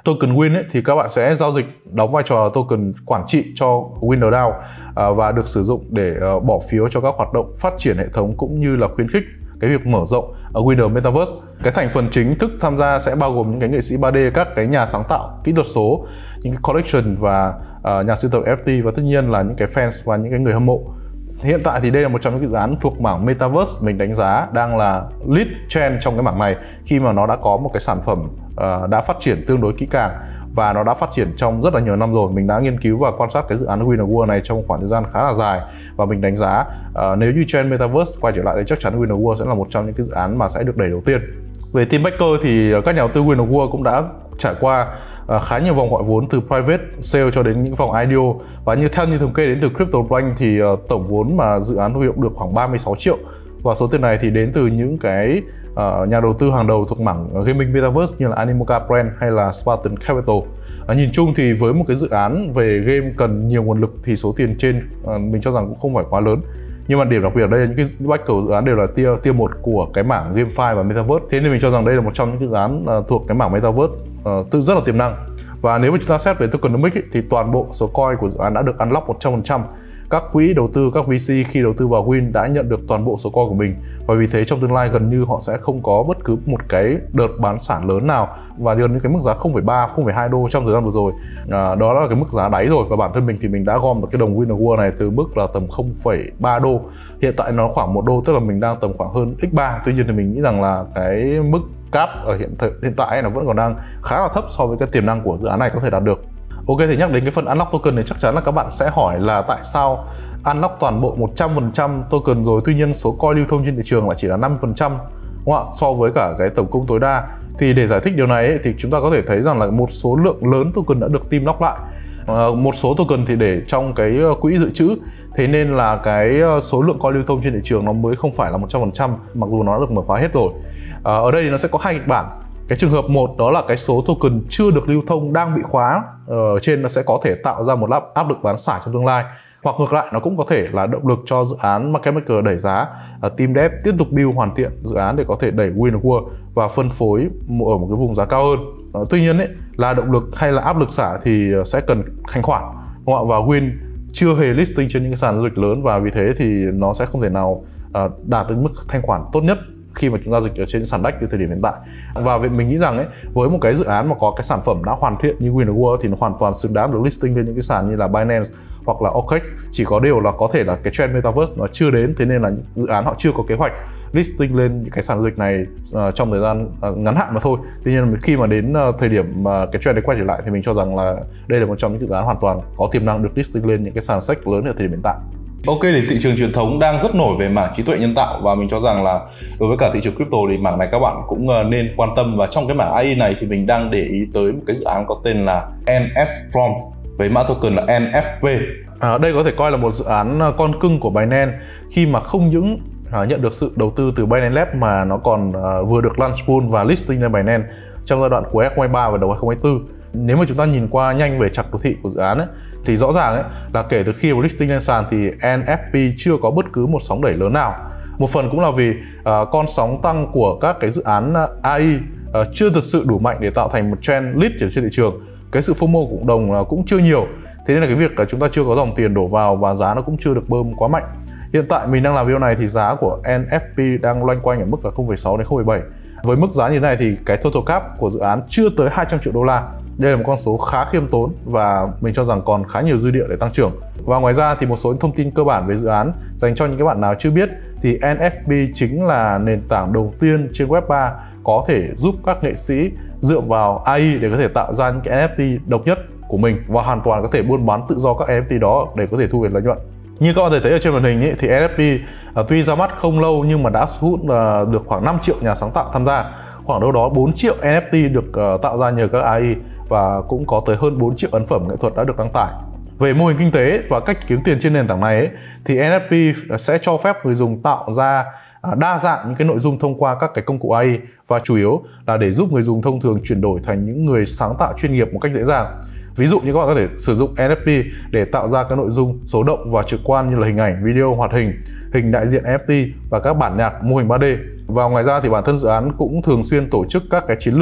Speaker 2: Token Win ấy, thì các bạn sẽ giao dịch đóng vai trò là token quản trị cho WinnerDAO à, và được sử dụng để uh, bỏ phiếu cho các hoạt động phát triển hệ thống cũng như là khuyến khích cái việc mở rộng ở Winner Metaverse. Cái thành phần chính thức tham gia sẽ bao gồm những cái nghệ sĩ ba D, các cái nhà sáng tạo kỹ thuật số, những cái collection và uh, nhà sưu tập ép ép tê và tất nhiên là những cái fans và những cái người hâm mộ. Hiện tại thì đây là một trong những dự án thuộc mảng Metaverse mình đánh giá đang là lead trend trong cái mảng này, khi mà nó đã có một cái sản phẩm uh, đã phát triển tương đối kỹ càng và nó đã phát triển trong rất là nhiều năm rồi. Mình đã nghiên cứu và quan sát cái dự án Winner World này trong một khoảng thời gian khá là dài và mình đánh giá uh, nếu như trend Metaverse quay trở lại thì chắc chắn Winner World sẽ là một trong những cái dự án mà sẽ được đẩy đầu tiên. Về team backer thì các nhà đầu tư Winner World cũng đã trải qua uh, khá nhiều vòng gọi vốn từ private sale cho đến những vòng i đê ô, và như theo như thống kê đến từ CryptoBank thì uh, tổng vốn mà dự án huy động được khoảng ba mươi sáu triệu, và số tiền này thì đến từ những cái uh, nhà đầu tư hàng đầu thuộc mảng gaming Metaverse như là Animoca Brand hay là Spartan Capital. Uh, nhìn chung thì với một cái dự án về game cần nhiều nguồn lực thì số tiền trên uh, mình cho rằng cũng không phải quá lớn. Nhưng mà điểm đặc biệt ở đây là những cái backer dự án đều là tier tier một của cái mảng GameFi và Metaverse. Thế nên mình cho rằng đây là một trong những cái dự án uh, thuộc cái mảng Metaverse uh, rất là tiềm năng. Và nếu mà chúng ta xét về tokenomics ấy, thì toàn bộ số coin của dự án đã được unlock một trăm phần trăm. Các quỹ đầu tư, các vê xê khi đầu tư vào Win đã nhận được toàn bộ số coin của mình, và vì thế trong tương lai gần như họ sẽ không có bất cứ một cái đợt bán sản lớn nào, và gần như cái mức giá không phẩy ba, không phẩy hai đô trong thời gian vừa rồi à, đó là cái mức giá đáy rồi. Và bản thân mình thì mình đã gom được cái đồng Winner World này từ mức là tầm không phẩy ba đô, hiện tại nó khoảng một đô, tức là mình đang tầm khoảng hơn nhân ba. Tuy nhiên thì mình nghĩ rằng là cái mức cap ở hiện thời, hiện tại nó vẫn còn đang khá là thấp so với cái tiềm năng của dự án này có thể đạt được. Ok, thì nhắc đến cái phần unlock token thì chắc chắn là các bạn sẽ hỏi là tại sao unlock toàn bộ một trăm phần trăm token rồi tuy nhiên số coin lưu thông trên thị trường lại chỉ là năm phần trăm, đúng không ạ, so với cả cái tổng cung tối đa. Thì để giải thích điều này ấy, thì chúng ta có thể thấy rằng là một số lượng lớn token đã được team lock lại. À, một số token thì để trong cái quỹ dự trữ, thế nên là cái số lượng coin lưu thông trên thị trường nó mới không phải là một trăm phần trăm, mặc dù nó đã được mở khóa hết rồi. À, ở đây thì nó sẽ có hai kịch bản. Cái trường hợp một đó là cái số token chưa được lưu thông đang bị khóa ở trên, nó sẽ có thể tạo ra một áp, áp lực bán xả trong tương lai. Hoặc ngược lại, nó cũng có thể là động lực cho dự án market maker đẩy giá, uh, team dev tiếp tục build hoàn thiện dự án để có thể đẩy Winner World và phân phối ở một cái vùng giá cao hơn. Uh, tuy nhiên ấy, là động lực hay là áp lực xả thì sẽ cần thanh khoản, đúng không ạ? Và Win chưa hề listing trên những cái sàn giao dịch lớn, và vì thế thì nó sẽ không thể nào uh, đạt đến mức thanh khoản tốt nhất khi mà chúng ta dịch ở trên sàn đếch từ thời điểm hiện tại. Và mình nghĩ rằng ấy, với một cái dự án mà có cái sản phẩm đã hoàn thiện như Winner World thì nó hoàn toàn xứng đáng được listing lên những cái sàn như là Binance hoặc là o ca ích. Chỉ có điều là có thể là cái trend Metaverse nó chưa đến, thế nên là dự án họ chưa có kế hoạch listing lên những cái sàn giao dịch này uh, trong thời gian uh, ngắn hạn mà thôi. Tuy nhiên khi mà đến uh, thời điểm mà uh, cái trend đấy quay trở lại thì mình cho rằng là đây là một trong những dự án hoàn toàn có tiềm năng được listing lên những cái sàn sách lớn ở thời điểm hiện tại.
Speaker 1: Ok, thì thị trường truyền thống đang rất nổi về mảng trí tuệ nhân tạo, và mình cho rằng là đối với cả thị trường crypto thì mảng này các bạn cũng nên quan tâm. Và trong cái mảng a i này thì mình đang để ý tới một cái dự án có tên là en ép From với mã token là en ép pê.
Speaker 2: À, đây có thể coi là một dự án con cưng của Binance, khi mà không những à, nhận được sự đầu tư từ Binance Lab mà nó còn à, vừa được launch pool và listing lên Binance trong giai đoạn cuối hai không hai ba và đầu hai không hai tư. Nếu mà chúng ta nhìn qua nhanh về chart đồ thị của dự án ấy, thì rõ ràng ấy, là kể từ khi listing lên sàn thì en ép pê chưa có bất cứ một sóng đẩy lớn nào. Một phần cũng là vì uh, con sóng tăng của các cái dự án a i uh, chưa thực sự đủ mạnh để tạo thành một trend lead trên thị trường. Cái sự FOMO của cộng đồng uh, cũng chưa nhiều, thế nên là cái việc uh, chúng ta chưa có dòng tiền đổ vào và giá nó cũng chưa được bơm quá mạnh. Hiện tại mình đang làm video này thì giá của en ép pê đang loanh quanh ở mức là không phẩy sáu đến không phẩy bảy. Với mức giá như thế này thì cái total cap của dự án chưa tới hai trăm triệu đô la. Đây là một con số khá khiêm tốn và mình cho rằng còn khá nhiều dư địa để tăng trưởng. Và ngoài ra thì một số thông tin cơ bản về dự án dành cho những các bạn nào chưa biết thì en ép pê chính là nền tảng đầu tiên trên web ba có thể giúp các nghệ sĩ dựa vào a i để có thể tạo ra những cái en ép tê độc nhất của mình và hoàn toàn có thể buôn bán tự do các en ép tê đó để có thể thu về lợi nhuận. Như các bạn có thể thấy ở trên màn hình ấy, thì en ép pê uh, tuy ra mắt không lâu nhưng mà đã thu hút uh, được khoảng năm triệu nhà sáng tạo tham gia, khoảng đâu đó bốn triệu en ép tê được uh, tạo ra nhờ các a i, và cũng có tới hơn bốn triệu ấn phẩm nghệ thuật đã được đăng tải. Về mô hình kinh tế và cách kiếm tiền trên nền tảng này ấy, thì en ép pê sẽ cho phép người dùng tạo ra đa dạng những cái nội dung thông qua các cái công cụ a i, và chủ yếu là để giúp người dùng thông thường chuyển đổi thành những người sáng tạo chuyên nghiệp một cách dễ dàng. Ví dụ như các bạn có thể sử dụng en ép pê để tạo ra các nội dung số động và trực quan như là hình ảnh, video, hoạt hình, hình đại diện en ép tê và các bản nhạc mô hình ba D. Và ngoài ra thì bản thân dự án cũng thường xuyên tổ chức các cái chiến lược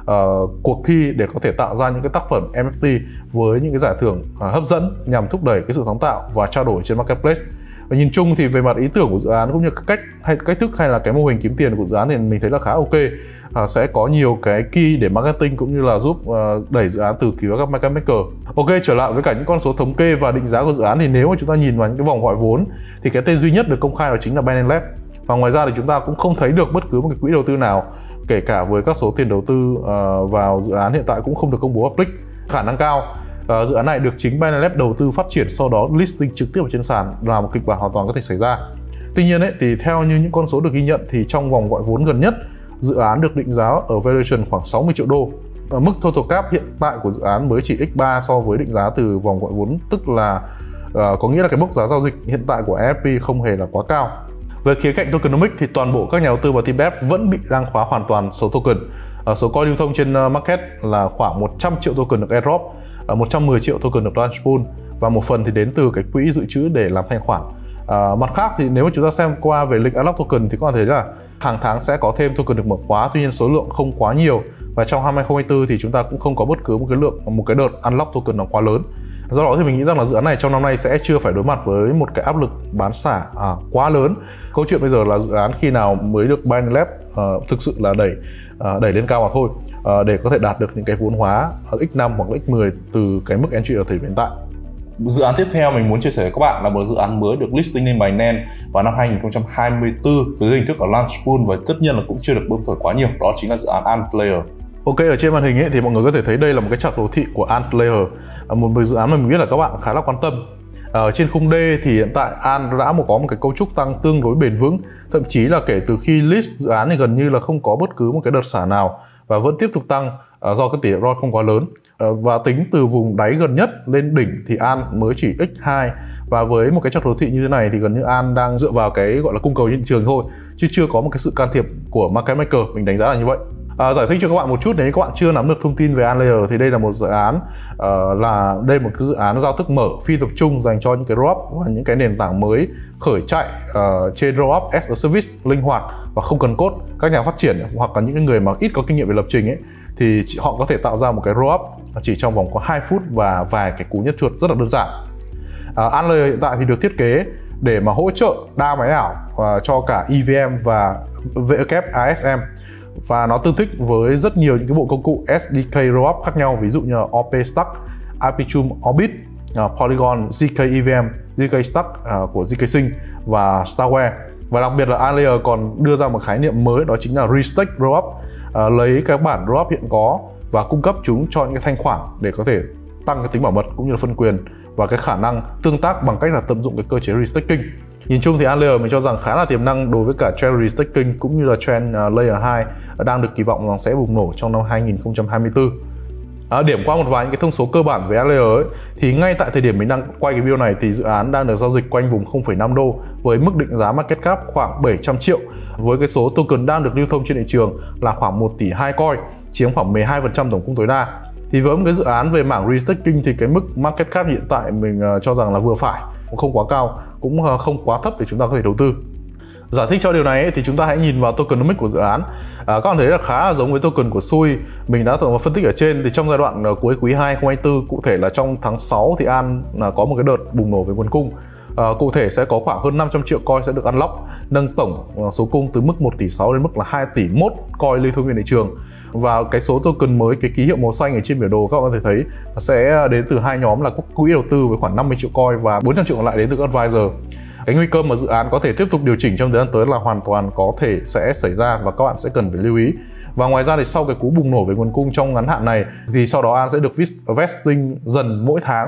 Speaker 2: uh, cuộc thi để có thể tạo ra những cái tác phẩm en ép tê với những cái giải thưởng uh, hấp dẫn nhằm thúc đẩy cái sự sáng tạo và trao đổi trên marketplace. Và nhìn chung thì về mặt ý tưởng của dự án cũng như cách hay cách thức hay là cái mô hình kiếm tiền của dự án thì mình thấy là khá ok. À, sẽ có nhiều cái key để marketing cũng như là giúp uh, đẩy dự án từ phía các market maker. Ok, trở lại với cả những con số thống kê và định giá của dự án thì nếu mà chúng ta nhìn vào những cái vòng gọi vốn thì cái tên duy nhất được công khai đó chính là Binance Labs. Và ngoài ra thì chúng ta cũng không thấy được bất cứ một cái quỹ đầu tư nào, kể cả với các số tiền đầu tư uh, vào dự án hiện tại cũng không được công bố public. Khả năng cao uh, dự án này được chính Binance Labs đầu tư phát triển, sau đó listing trực tiếp ở trên sàn là một kịch bản hoàn toàn có thể xảy ra. Tuy nhiên ấy, thì theo như những con số được ghi nhận thì trong vòng gọi vốn gần nhất, dự án được định giá ở valuation khoảng sáu mươi triệu đô. Ở mức total cap hiện tại của dự án mới chỉ nhân ba so với định giá từ vòng gọi vốn, tức là uh, có nghĩa là cái mức giá giao dịch hiện tại của en ép pê không hề là quá cao. Về khía cạnh tokenomics thì toàn bộ các nhà đầu tư và team dev vẫn bị đang khóa hoàn toàn số token. Uh, số coin lưu thông trên uh, market là khoảng một trăm triệu token được airdrop, uh, một trăm mười triệu token được launch pool và một phần thì đến từ cái quỹ dự trữ để làm thanh khoản. Uh, mặt khác thì nếu mà chúng ta xem qua về lịch unlock token thì có thể thấy là hàng tháng sẽ có thêm token được mở khóa, tuy nhiên số lượng không quá nhiều, và trong năm hai không hai tư thì chúng ta cũng không có bất cứ một cái lượng một cái đợt unlock token nào quá lớn. Do đó thì mình nghĩ rằng là dự án này trong năm nay sẽ chưa phải đối mặt với một cái áp lực bán xả à, quá lớn. Câu chuyện bây giờ là dự án khi nào mới được Binance Labs uh, thực sự là đẩy uh, đẩy lên cao mà thôi, uh, để có thể đạt được những cái vốn hóa nhân năm hoặc nhân mười từ cái mức entry ở thời điểm hiện tại.
Speaker 1: Dự án tiếp theo mình muốn chia sẻ với các bạn là một dự án mới được listing lên Binance vào năm hai không hai tư với hình thức ở launch pool, và tất nhiên là cũng chưa được bơm thổi quá nhiều, đó chính là dự án Antlayer.
Speaker 2: Ok, ở trên màn hình ấy thì mọi người có thể thấy đây là một cái chart đồ thị của Antlayer, một dự án mà mình biết là các bạn khá là quan tâm. Ở trên khung D thì hiện tại Ant đã một có một cái cấu trúc tăng tương đối bền vững, thậm chí là kể từ khi list dự án thì gần như là không có bất cứ một cái đợt xả nào và vẫn tiếp tục tăng do cái tỷ lệ roi không quá lớn. Và tính từ vùng đáy gần nhất lên đỉnh thì Ant mới chỉ nhân hai, và với một cái chart đồ thị như thế này thì gần như Ant đang dựa vào cái gọi là cung cầu trên thị trường thôi, chứ chưa có một cái sự can thiệp của market maker, mình đánh giá là như vậy. À, giải thích cho các bạn một chút nếu các bạn chưa nắm được thông tin về Antlayer thì đây là một dự án uh, là đây một cái dự án giao thức mở phi tập trung dành cho những cái rollup và những cái nền tảng mới khởi chạy uh, trên rollup as a service linh hoạt và không cần code. Các nhà phát triển hoặc là những người mà ít có kinh nghiệm về lập trình ấy thì họ có thể tạo ra một cái rollup chỉ trong vòng có hai phút và vài cái cú nhấp chuột rất là đơn giản. Uh, Antlayer hiện tại thì được thiết kế để mà hỗ trợ đa máy ảo uh, cho cả e vê em và vê kép a ét em, và nó tương thích với rất nhiều những cái bộ công cụ ét đê ca rollup khác nhau, ví dụ như là o pê Stack, Arbitrum Orbit, uh, Polygon, zê ca e vê em, zê ca Stack uh, của zê ca Sync và Starware. Và đặc biệt là Antlayer còn đưa ra một khái niệm mới, đó chính là Restake rollup, uh, lấy các bản rollup hiện có và cung cấp chúng cho những cái thanh khoản để có thể tăng cái tính bảo mật cũng như là phân quyền và cái khả năng tương tác bằng cách là tận dụng cái cơ chế restaking. Nhìn chung thì Antlayer mình cho rằng khá là tiềm năng đối với cả trend restaking cũng như là trend uh, layer hai đang được kỳ vọng là sẽ bùng nổ trong năm hai không hai tư. À, điểm qua một vài những cái thông số cơ bản về Antlayer ấy, thì ngay tại thời điểm mình đang quay cái video này thì dự án đang được giao dịch quanh vùng không phẩy năm đô với mức định giá market cap khoảng bảy trăm triệu, với cái số token đang được lưu thông trên thị trường là khoảng một tỷ hai coin, chiếm khoảng mười hai phần trăm tổng cung tối đa. Thì với một cái dự án về mảng restaking thì cái mức market cap hiện tại mình uh, cho rằng là vừa phải, cũng không quá cao, cũng uh, không quá thấp để chúng ta có thể đầu tư. Giải thích cho điều này ấy, thì chúng ta hãy nhìn vào tokenomics của dự án. À, các bạn thấy là khá là giống với token của Sui. Mình đã từng phân tích ở trên thì trong giai đoạn uh, cuối quý hai không hai tư, cụ thể là trong tháng sáu thì Ant uh, có một cái đợt bùng nổ về nguồn cung. À, cụ thể sẽ có khoảng hơn năm trăm triệu coin sẽ được unlock, nâng tổng uh, số cung từ mức một tỷ sáu đến mức là hai tỷ mốt coin lưu thông trên thị trường. Và cái số token mới, cái ký hiệu màu xanh ở trên biểu đồ các bạn có thể thấy sẽ đến từ hai nhóm là quỹ đầu tư với khoảng năm mươi triệu coin và bốn trăm triệu còn lại đến từ các advisor. Cái nguy cơ mà dự án có thể tiếp tục điều chỉnh trong thời gian tới là hoàn toàn có thể sẽ xảy ra và các bạn sẽ cần phải lưu ý. Và ngoài ra thì sau cái cú bùng nổ về nguồn cung trong ngắn hạn này thì sau đó Ant sẽ được vesting dần mỗi tháng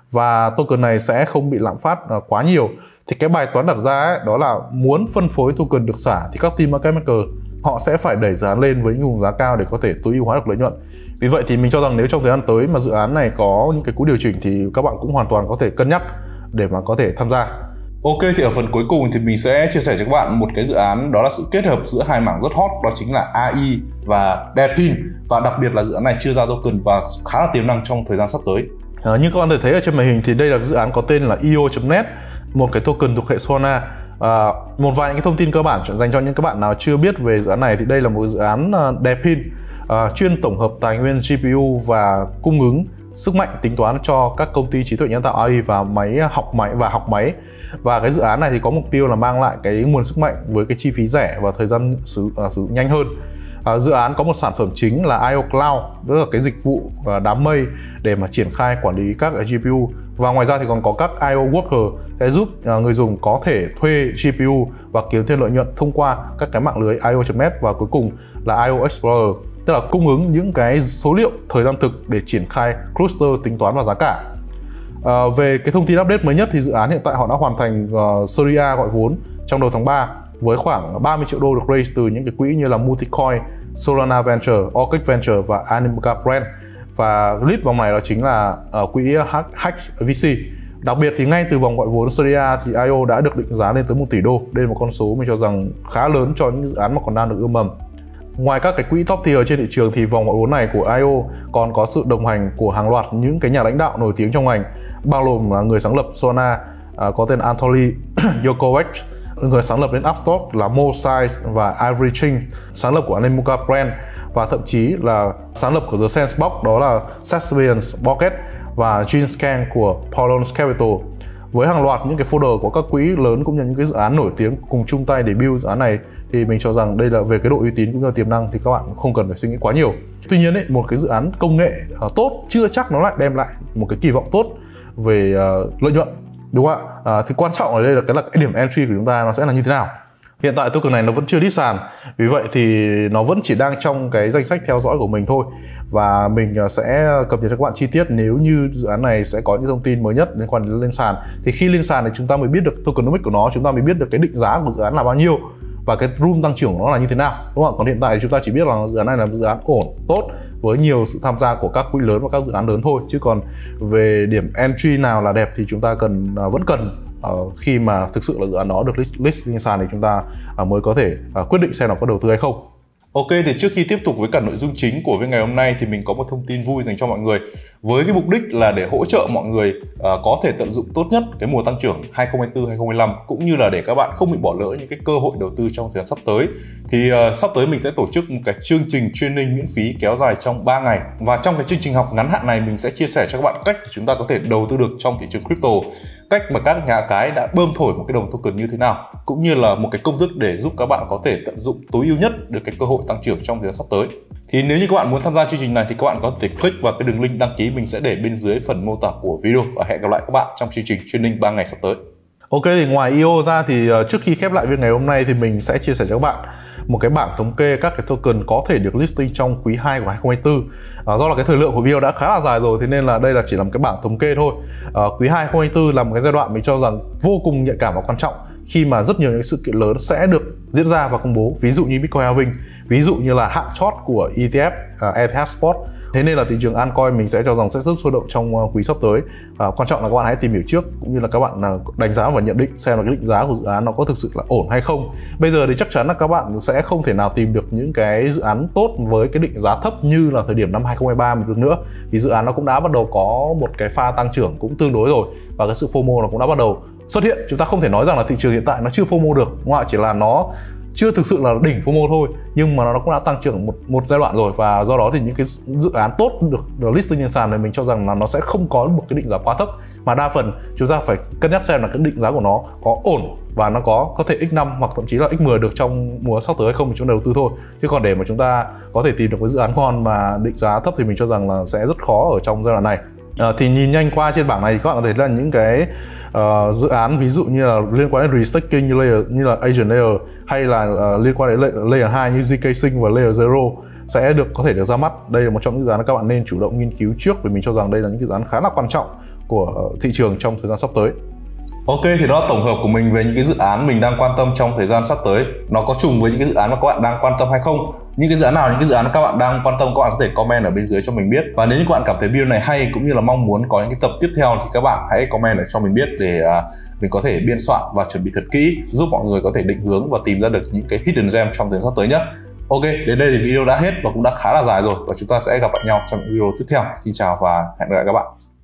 Speaker 2: và token này sẽ không bị lạm phát quá nhiều. Thì cái bài toán đặt ra ấy, đó là muốn phân phối token được xả thì các team market maker họ sẽ phải đẩy giá lên với những vùng giá cao để có thể tối ưu hóa được lợi nhuận. Vì vậy thì mình cho rằng nếu trong thời gian tới mà dự án này có những cái cú điều chỉnh thì các bạn cũng hoàn toàn có thể cân nhắc để mà có thể tham gia.
Speaker 1: Ok, thì ở phần cuối cùng thì mình sẽ chia sẻ cho các bạn một cái dự án, đó là sự kết hợp giữa hai mảng rất hot, đó chính là a i và DePIN, và đặc biệt là dự án này chưa ra token và khá là tiềm năng trong thời gian sắp tới.
Speaker 2: À, như các bạn thể thấy ở trên màn hình thì đây là dự án có tên là i o chấm net, một cái token thuộc hệ Solana. À, một vài những cái thông tin cơ bản dành cho những các bạn nào chưa biết về dự án này thì đây là một dự án uh, DePIN. uh, chuyên tổng hợp tài nguyên giê pê u và cung ứng sức mạnh tính toán cho các công ty trí tuệ nhân tạo a i và máy học máy và học máy. Và cái dự án này thì có mục tiêu là mang lại cái nguồn sức mạnh với cái chi phí rẻ và thời gian sử, uh, sử dụng nhanh hơn. Uh, dự án có một sản phẩm chính là i o Cloud, tức là cái dịch vụ uh, đám mây để mà triển khai quản lý các giê pê u. Và ngoài ra thì còn có các i o Worker sẽ giúp uh, người dùng có thể thuê giê pê u và kiếm thêm lợi nhuận thông qua các cái mạng lưới i o chấm net. Và cuối cùng là i o Explorer, tức là cung ứng những cái số liệu thời gian thực để triển khai cluster tính toán và giá cả. À, về cái thông tin update mới nhất thì dự án hiện tại họ đã hoàn thành uh, Series A gọi vốn trong đầu tháng ba với khoảng ba mươi triệu đô được raise từ những cái quỹ như là Multicoin, Solana Venture, Orchid Venture và Animoca Brand. Và lead vòng này đó chính là uh, quỹ Hatch vê xê. Đặc biệt thì ngay từ vòng gọi vốn Series A thì i o đã được định giá lên tới một tỷ đô. Đây là một con số mình cho rằng khá lớn cho những dự án mà còn đang được ươm mầm. Ngoài các cái quỹ top tier trên thị trường thì vòng gọi vốn này của i o còn có sự đồng hành của hàng loạt những cái nhà lãnh đạo nổi tiếng trong ngành, bao gồm là người sáng lập Solana uh, có tên Anatoly Yakovlevich, người sáng lập đến Upstart là Mo Sai và Ivory Ching, sáng lập của Animoca Brand, và thậm chí là sáng lập của The Sandbox đó là Sebastian Bocket và Gene Scan của Polons Capital. Với hàng loạt những cái folder của các quỹ lớn cũng như những cái dự án nổi tiếng cùng chung tay để build dự án này thì mình cho rằng đây là về cái độ uy tín cũng như là tiềm năng thì các bạn không cần phải suy nghĩ quá nhiều. Tuy nhiên ấy, một cái dự án công nghệ uh, tốt chưa chắc nó lại đem lại một cái kỳ vọng tốt về uh, lợi nhuận, đúng không ạ? Uh, thì quan trọng ở đây là cái là cái điểm entry của chúng ta nó sẽ là như thế nào. Hiện tại token này nó vẫn chưa list sàn, vì vậy thì nó vẫn chỉ đang trong cái danh sách theo dõi của mình thôi, và mình sẽ cập nhật cho các bạn chi tiết nếu như dự án này sẽ có những thông tin mới nhất liên quan đến lên sàn. Thì khi lên sàn thì chúng ta mới biết được tokenomics của nó, chúng ta mới biết được cái định giá của dự án là bao nhiêu và cái room tăng trưởng của nó là như thế nào, đúng không ạ? Còn hiện tại thì chúng ta chỉ biết là dự án này là dự án ổn, tốt với nhiều sự tham gia của các quỹ lớn và các dự án lớn thôi, chứ còn về điểm entry nào là đẹp thì chúng ta cần vẫn cần Uh, khi mà thực sự là dự án đó được list, list lên sàn thì chúng ta uh, mới có thể uh, quyết định xem là có đầu tư hay không.
Speaker 1: Ok, thì trước khi tiếp tục với cả nội dung chính của video ngày hôm nay thì mình có một thông tin vui dành cho mọi người, với cái mục đích là để hỗ trợ mọi người uh, có thể tận dụng tốt nhất cái mùa tăng trưởng hai không hai tư hai không hai lăm, cũng như là để các bạn không bị bỏ lỡ những cái cơ hội đầu tư trong thời gian sắp tới. Thì uh, sắp tới mình sẽ tổ chức một cái chương trình training miễn phí kéo dài trong ba ngày, và trong cái chương trình học ngắn hạn này mình sẽ chia sẻ cho các bạn cách để chúng ta có thể đầu tư được trong thị trường crypto, cách mà các nhà cái đã bơm thổi một cái đồng token như thế nào, cũng như là một cái công thức để giúp các bạn có thể tận dụng tối ưu nhất được cái cơ hội tăng trưởng trong thời gian sắp tới. Thì nếu như các bạn muốn tham gia chương trình này thì các bạn có thể click vào cái đường link đăng ký mình sẽ để bên dưới phần mô tả của video, và hẹn gặp lại các bạn trong chương trình training ba ngày sắp tới.
Speaker 2: Ok, thì ngoài i o ra thì trước khi khép lại video ngày hôm nay thì mình sẽ chia sẻ cho các bạn một cái bảng thống kê các cái token có thể được listing trong quý hai của hai không hai tư. À, do là cái thời lượng của video đã khá là dài rồi, thế nên là đây là chỉ là một cái bảng thống kê thôi. À, quý hai không hai tư là một cái giai đoạn mình cho rằng vô cùng nhạy cảm và quan trọng, khi mà rất nhiều những sự kiện lớn sẽ được diễn ra và công bố, ví dụ như Bitcoin halving, ví dụ như là hạn chót của e tê ép, uh, e tê hát Spot. Thế nên là thị trường altcoin mình sẽ cho rằng sẽ rất sôi động trong uh, quý sắp tới. Uh, quan trọng là các bạn hãy tìm hiểu trước, cũng như là các bạn uh, đánh giá và nhận định xem là cái định giá của dự án nó có thực sự là ổn hay không. Bây giờ thì chắc chắn là các bạn sẽ không thể nào tìm được những cái dự án tốt với cái định giá thấp như là thời điểm năm hai không hai ba được nữa, vì dự án nó cũng đã bắt đầu có một cái pha tăng trưởng cũng tương đối rồi, và cái sự FOMO nó cũng đã bắt đầu xuất hiện. Chúng ta không thể nói rằng là thị trường hiện tại nó chưa FOMO được, đúng không ạ? Chỉ là nó chưa thực sự là đỉnh FOMO thôi, nhưng mà nó cũng đã tăng trưởng một một giai đoạn rồi, và do đó thì những cái dự án tốt được, được listing trên sàn này mình cho rằng là nó sẽ không có một cái định giá quá thấp, mà đa phần chúng ta phải cân nhắc xem là cái định giá của nó có ổn và nó có có thể x năm hoặc thậm chí là x mười được trong mùa sắp tới hay không thì chúng ta đầu tư thôi. Chứ còn để mà chúng ta có thể tìm được cái dự án ngon mà định giá thấp thì mình cho rằng là sẽ rất khó ở trong giai đoạn này. À, thì nhìn nhanh qua trên bảng này thì các bạn có thể là những cái uh, dự án ví dụ như là liên quan đến restaking như layer như là Asian Layer, hay là uh, liên quan đến layer hai như zê ca Sync và Layer Zero sẽ được có thể được ra mắt. Đây là một trong những dự án các bạn nên chủ động nghiên cứu trước, vì mình cho rằng đây là những cái dự án khá là quan trọng của thị trường trong thời gian sắp tới.
Speaker 1: Ok, thì đó là tổng hợp của mình về những cái dự án mình đang quan tâm trong thời gian sắp tới. Nó có trùng với những cái dự án mà các bạn đang quan tâm hay không? Những cái dự án nào, những cái dự án các bạn đang quan tâm, các bạn có thể comment ở bên dưới cho mình biết. Và nếu như các bạn cảm thấy video này hay cũng như là mong muốn có những cái tập tiếp theo thì các bạn hãy comment ở cho mình biết để uh, mình có thể biên soạn và chuẩn bị thật kỹ, giúp mọi người có thể định hướng và tìm ra được những cái hidden gem trong thời gian sắp tới nhé. Ok, đến đây thì video đã hết và cũng đã khá là dài rồi, và chúng ta sẽ gặp lại nhau trong những video tiếp theo. Xin chào và hẹn gặp lại các bạn.